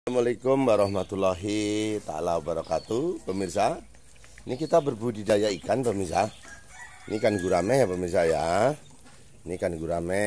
Assalamualaikum warahmatullahi ta'ala wabarakatuh. Pemirsa, ini kita berbudidaya ikan pemirsa. Ini ikan gurame ya pemirsa ya. Ini ikan gurame.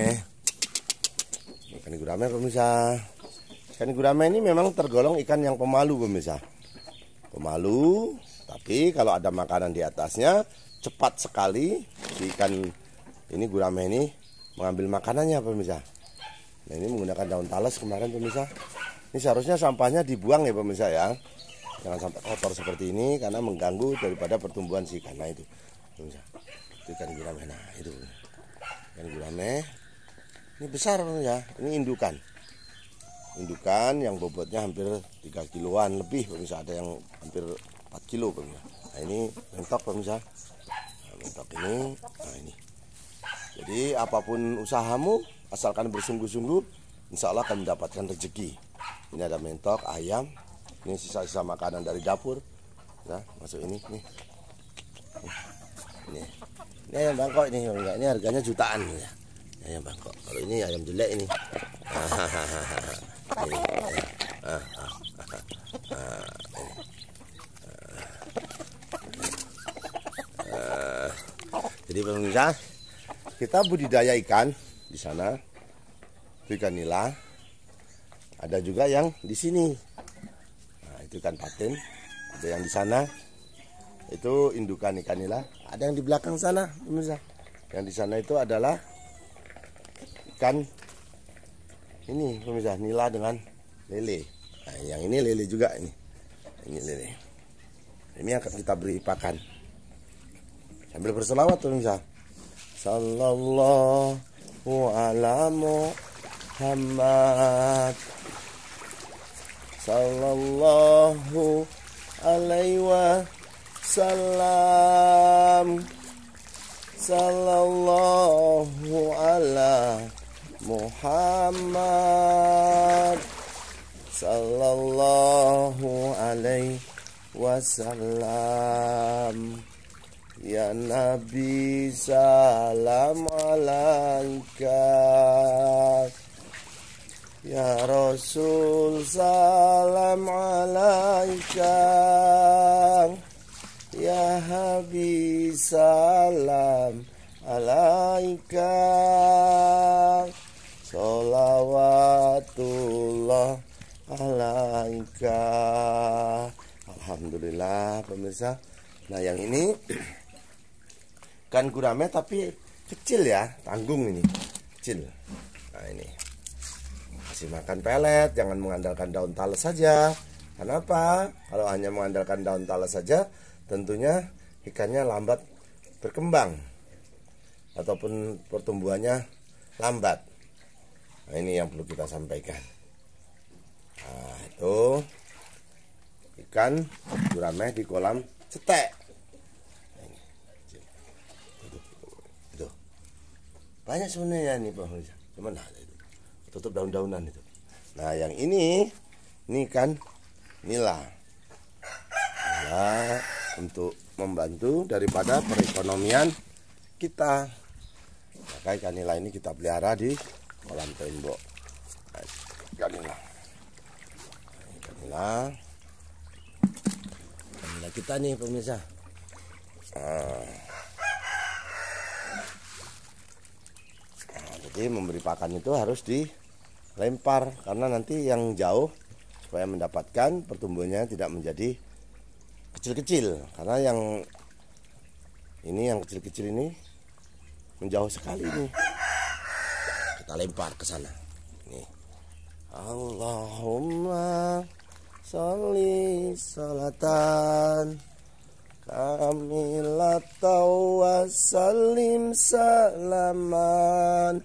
Ikan gurame pemirsa. Ikan gurame ini memang tergolong ikan yang pemalu pemirsa. Pemalu, tapi kalau ada makanan di atasnya cepat sekali si ikan ini gurame ini mengambil makanannya pemirsa. Nah, ini menggunakan daun talas kemarin pemirsa. Ini seharusnya sampahnya dibuang ya pemirsa ya. Jangan sampai kotor seperti ini karena mengganggu daripada pertumbuhan si ikan. Nah itu pemirsa, itu ikan gurame. Nah itu ikan gurame. Ini besar ya. Ini indukan. Indukan yang bobotnya hampir 3 kiloan lebih pemirsa. Ada yang hampir 4 kilo pemirsa. Nah ini mentok pemirsa. Nah, mentok ini. Nah ini. Jadi apapun usahamu asalkan bersungguh-sungguh, insya Allah akan mendapatkan rezeki. Ini ada mentok, ayam, ini sisa-sisa makanan dari dapur. Nah, masuk ini, nih. Ini ayam Bangkok ini, ini harganya jutaan ya. Ayam Bangkok. Kalau ini ayam jelek ini. Jadi pemirsa, kita budidaya ikan di sana, ikan nila. Ada juga yang di sini. Nah, itu ikan patin. Ada yang di sana. Itu indukan ikan nila. Ada yang di belakang sana, pemirsa. Yang di sana itu adalah ikan ini, pemirsa, nila dengan lele. Nah, yang ini lele juga ini. Ini lele. Ini akan kita beri pakan. Sambil berselawat, pemirsa. Sallallahu ala Muhammad. Sallallahu alaihi wasallam. Sallallahu ala Muhammad. Sallallahu alaihi wasallam. Ya Nabi salam alaika. Ya Rasul salam alaika. Ya Habib salam alaika. Sholawatullah alaika. Alhamdulillah pemirsa. Nah yang ini ikan gurame tapi kecil ya, tanggung ini, kecil. Nah ini kasih makan pelet, jangan mengandalkan daun talas saja. Kenapa? Kalau hanya mengandalkan daun talas saja, tentunya ikannya lambat berkembang ataupun pertumbuhannya lambat. Nah ini yang perlu kita sampaikan. Nah itu ikan gurame di kolam cetek. Itu banyak sebenarnya nih pemirsa, cuman ada itu tutup daun-daunan itu. Nah yang ini kan nila. Nila untuk membantu daripada perekonomian kita. Maka ikan nila ini kita pelihara di kolam tembok. Nah, ikan nila. Ikan nila. Ikan nila kita nih pemirsa. Jadi memberi pakan itu harus dilempar karena nanti yang jauh supaya mendapatkan pertumbuhannya tidak menjadi kecil-kecil, karena yang kecil-kecil ini menjauh sekali nih. Kita lempar ke sana. Nih. Allahumma sholli sholatan kamilatan wa sallim salaman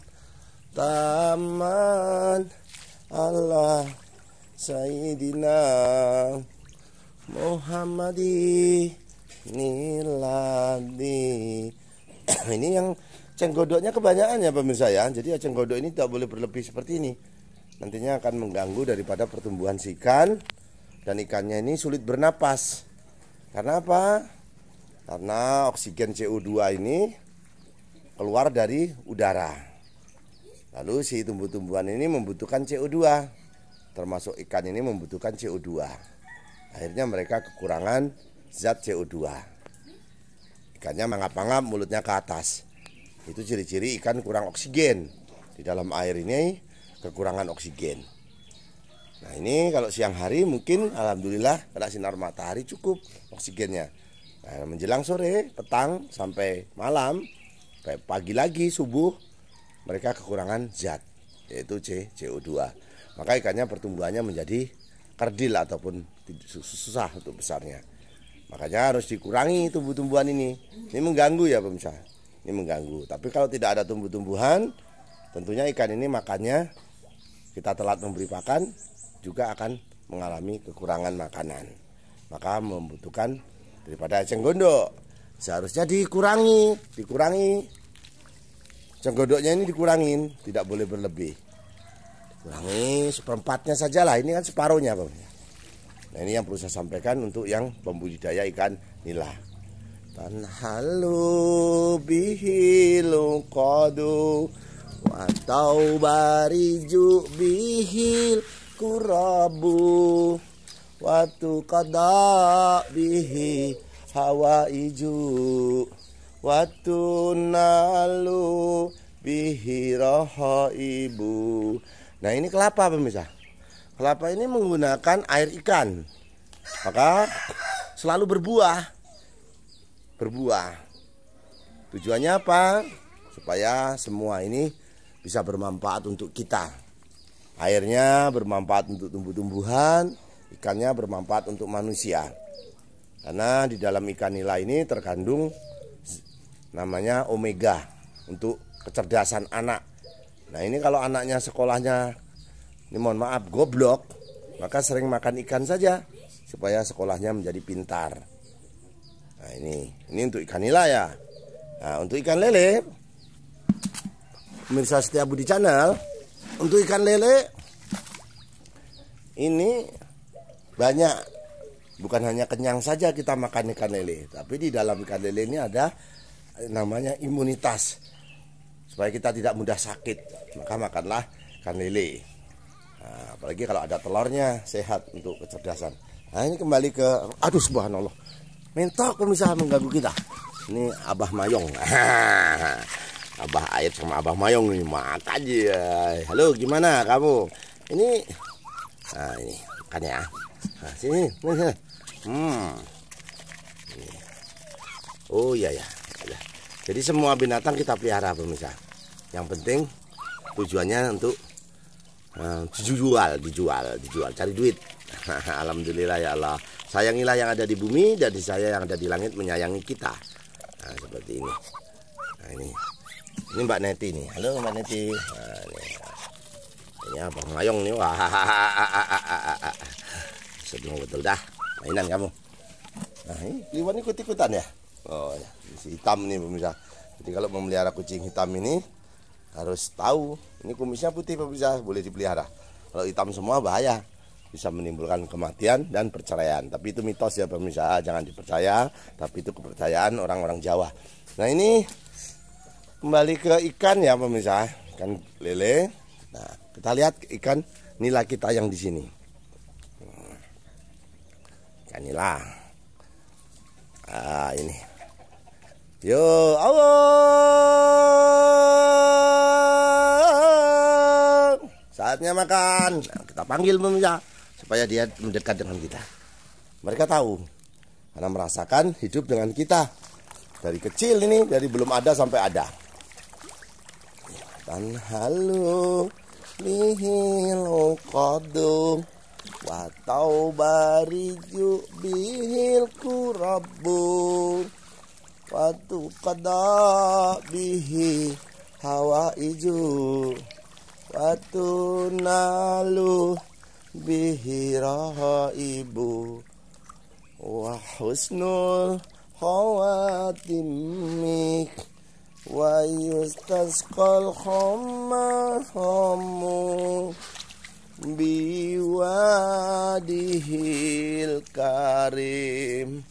taman Allah Sayyidina Muhammadi niladi. Ini yang cenggodoknya kebanyakan ya pemirsa ya. Jadi cenggodok ini tidak boleh berlebih seperti ini. Nantinya akan mengganggu daripada pertumbuhan si ikan. Dan ikannya ini sulit bernapas. Karena apa? Karena oksigen CO2 ini keluar dari udara. Lalu si tumbuh-tumbuhan ini membutuhkan CO2. termasuk ikan ini membutuhkan CO2. Akhirnya mereka kekurangan zat CO2. Ikannya mangap-mangap, mulutnya ke atas. Itu ciri-ciri ikan kurang oksigen. Di dalam air ini kekurangan oksigen. Nah ini kalau siang hari mungkin alhamdulillah kena sinar matahari cukup oksigennya. Nah, menjelang sore, petang sampai malam, sampai pagi lagi subuh, mereka kekurangan zat, yaitu CO2. Maka ikannya pertumbuhannya menjadi kerdil ataupun susah untuk besarnya. Makanya harus dikurangi tumbuh-tumbuhan ini. Ini mengganggu ya pemirsa. Ini mengganggu. Tapi kalau tidak ada tumbuh-tumbuhan, tentunya ikan ini makannya kita telat memberi pakan juga akan mengalami kekurangan makanan. Maka membutuhkan daripada eceng gondok seharusnya dikurangi. Eceng gondoknya ini dikurangin, tidak boleh berlebih. Kurangi seperempatnya sajalah. Ini kan separuhnya Bang. Nah ini yang perlu saya sampaikan untuk yang pembudidaya ikan nila. Tanhalu bihilu qadu wa taubariju bihil kurabu watu qada bihi hawaiju watu nalu bihi rahaibu. Nah ini kelapa pemirsa. Kelapa ini menggunakan air ikan. Maka selalu berbuah. Tujuannya apa? Supaya semua ini bisa bermanfaat untuk kita. Airnya bermanfaat untuk tumbuh-tumbuhan, ikannya bermanfaat untuk manusia. Karena di dalam ikan nila ini terkandung namanya omega untuk kecerdasan anak. Nah ini kalau anaknya sekolahnya, ini mohon maaf, goblok, maka sering makan ikan saja supaya sekolahnya menjadi pintar. Nah ini untuk ikan nila ya. Nah untuk ikan lele, pemirsa setia Budi Channel, untuk ikan lele ini banyak, bukan hanya kenyang saja kita makan ikan lele, tapi di dalam ikan lele ini ada namanya imunitas. Supaya kita tidak mudah sakit, maka makanlah ikan lele. Nah, apalagi kalau ada telurnya, sehat untuk kecerdasan. Nah ini kembali ke, aduh subhanallah, mentok pemirsa mengganggu kita. Ini Abah Mayong. Abah Air sama Abah Mayong nih, makan aja. Halo gimana kamu? Ini, nah ini makan ya. Nah, sini. Oh iya ya. Jadi semua binatang kita pelihara pemirsa. Yang penting tujuannya untuk dijual, cari duit. Alhamdulillah ya Allah. Sayangilah yang ada di bumi dan saya yang ada di langit menyayangi kita. Nah, seperti ini. Nah, ini Mbak Neti nih. Halo Mbak Neti. Nah, ini Abang Mayong nih. Wah. Senang betul dah. Mainan kamu. Nah, ini Kliwon ikut-ikutan ya. Oh ya, si hitam nih pemirsa. Jadi kalau memelihara kucing hitam ini harus tahu ini kumisnya putih pemirsa, boleh dipelihara. Kalau hitam semua bahaya, bisa menimbulkan kematian dan perceraian. Tapi itu mitos ya pemirsa, jangan dipercaya. Tapi itu kepercayaan orang-orang Jawa. Nah ini kembali ke ikan ya pemirsa, ikan lele. Nah kita lihat ikan nila kita yang di sini. Ikan nila. Ah ini. Yo Allah, saatnya makan. Nah, kita panggil pemirsa supaya dia mendekat dengan kita. Mereka tahu karena merasakan hidup dengan kita dari kecil ini, dari belum ada sampai ada. Dan halo bihil qadum wa taubariju bihil kurabu watu qada bihi hawaiju watu nalu bihi rahaibu wa husnul khawatimik wa yustasqal khammahamu biwadihil karim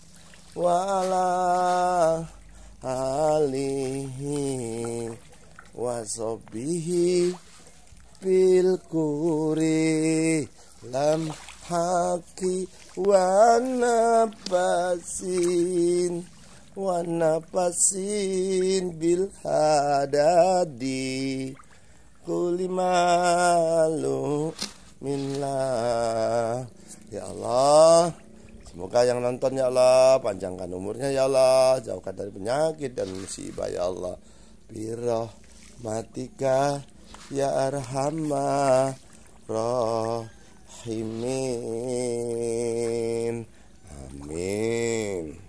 wala alihi wasobihi bil kuri lam haki wa nafasin bil hadadi kulimalu minlah. Ya Allah, semoga yang nonton ya Allah panjangkan umurnya ya Allah, jauhkan dari penyakit dan musibah ya Allah. Birahmatika ya arhamar rahimin. Amin.